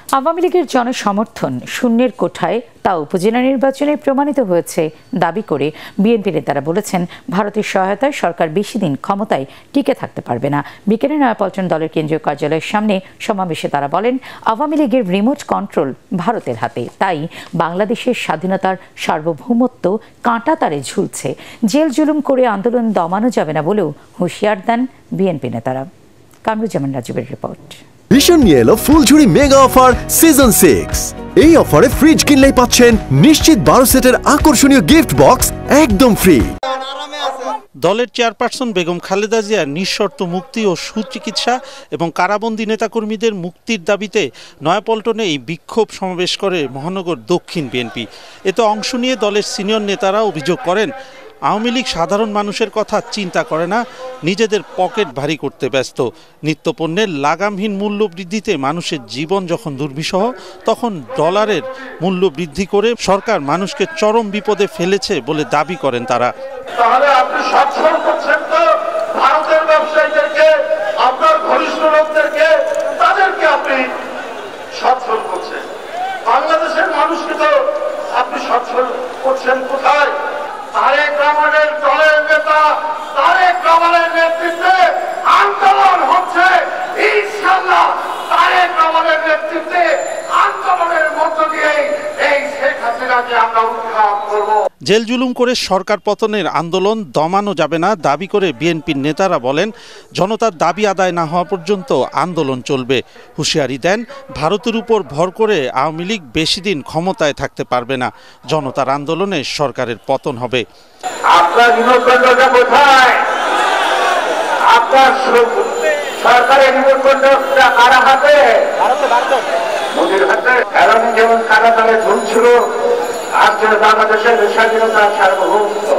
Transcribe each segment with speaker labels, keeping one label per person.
Speaker 1: আওয়ামী লীগের জনসমর্থন শূন্যের কোঠায় তা উপজেলা নির্বাচনে প্রমাণিত হয়েছে দাবি করে বিএনপি নেতারা বলেছেন, ভারতের সহায়তায় সরকার বেশি দিন ক্ষমতায় টিকে থাকতে পারবে না। বিকেলে নয়াপল্টন দলের কেন্দ্রীয় কার্যালয়ের সামনে সমাবেশে তারা বলেন, আওয়ামী লীগের রিমোট কন্ট্রোল ভারতের হাতে, তাই বাংলাদেশের স্বাধীনতার সার্বভৌমত্ব কাঁটাতারে ঝুলছে। জেল জুলুম করে আন্দোলন দমানো যাবে না বলেও হুঁশিয়ার দেন বিএনপি নেতারা। কামরুজ্জামান রাজীবের রিপোর্ট।
Speaker 2: ভীষণ নিয়ে এলো ফুলঝুরি মেগা অফার সিজন 6। এই অফারে ফ্রিজ কিনলেই পাচ্ছেন নিশ্চিত 12 সেটের আকর্ষণীয় গিফট বক্স একদম ফ্রি।
Speaker 3: দলের চেয়ারপারসন বেগম খালেদা জিয়ার নিঃশর্ত মুক্তি ও সুচিকিৎসা এবং কারাবন্দী নেতাকর্মীদের মুক্তির দাবিতে নয়াপল্টনে এই বিক্ষোভ সমাবেশ করে মহানগর দক্ষিণ বিএনপি। এতে অংশ নিয়ে দলের সিনিয়র নেতারা অভিযোগ করেন, আওয়ামী লীগ সাধারণ মানুষের কথা চিন্তা করে না, নিজেদের পকেট ভারী করতে ব্যস্ত। নিত্যপণ্যের লাগামহীন মূল্য বৃদ্ধিতে মানুষের জীবন যখন দুর্বিষহ, তখন ডলারের মূল্য বৃদ্ধি করে সরকার মানুষকে চরম বিপদে ফেলেছে বলে দাবি করেন তারা।
Speaker 4: তাহলে আপনি সচ্ছল করছেন তো ভারতের ব্যবসায়ীদেরকে, আপনার ঘনিষ্ঠ লোকদেরকে, তাদেরকে আপনি সচ্ছল করছেন। বাংলাদেশের মানুষকে তো আপনি সচ্ছল করছেন কোথায়? তারেক রহমানের দলের নেতা তারেক রহমানের নেতৃত্বে আন্দোলন হচ্ছে। ইনশাআল্লাহ তারেক রহমানের নেতৃত্বে আন্দোলনের মধ্য দিয়ে এই শেখ হাসিনাকে আমরা উৎখাত করব।
Speaker 3: জেল জুলুম করে সরকার পতনের আন্দোলন দমানো যাবে না দাবি করে বিএনপির নেতারা বলেন, জনতার দাবি আদায় না হওয়া পর্যন্ত আন্দোলন চলবে। হুঁশিয়ারি দেন, ভারতের উপর ভর করে আওয়ামী লীগ বেশি দিন ক্ষমতায় থাকতে পারবে না। জনতার আন্দোলনে সরকারের পতন হবে।
Speaker 4: আপনার রিমোটকন্ট্রোলটা কোথায়? আপনার সরকারের রিমোটকন্ট্রোলটা কার হাতে? মোদির হাতে। এখন যেমন কারাগারে ঝুলছিল, আজকে বাংলাদেশের স্বাধীনতার সার্বভৌমত্ব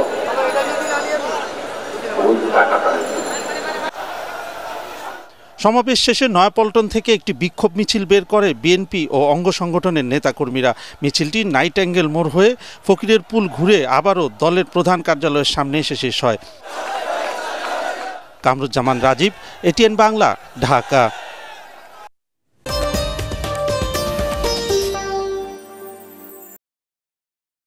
Speaker 3: সমাবেশ শেষে নয়াপল্টন থেকে একটি বিক্ষোভ মিছিল বের করে বিএনপি ও অঙ্গ সংগঠনের নেতাকর্মীরা। মিছিলটি নাইটেঙ্গেল মোড় হয়ে ফকিরের পুল ঘুরে আবারও দলের প্রধান কার্যালয়ের সামনে এসে শেষ হয়। কামরুজ্জামান রাজীব, এটিএন বাংলা, ঢাকা।